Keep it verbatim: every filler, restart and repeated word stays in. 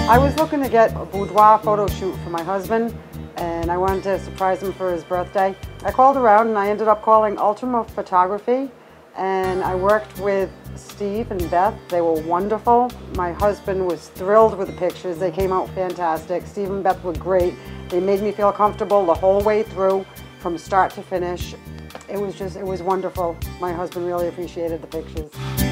I was looking to get a boudoir photo shoot for my husband, and I wanted to surprise him for his birthday. I called around and I ended up calling Ultima photography, and I worked with Steve and Beth. They were wonderful. My husband was thrilled with the pictures. They came out fantastic. Steve and Beth were great. They made me feel comfortable the whole way through, from start to finish. It was just, it was wonderful. My husband really appreciated the pictures.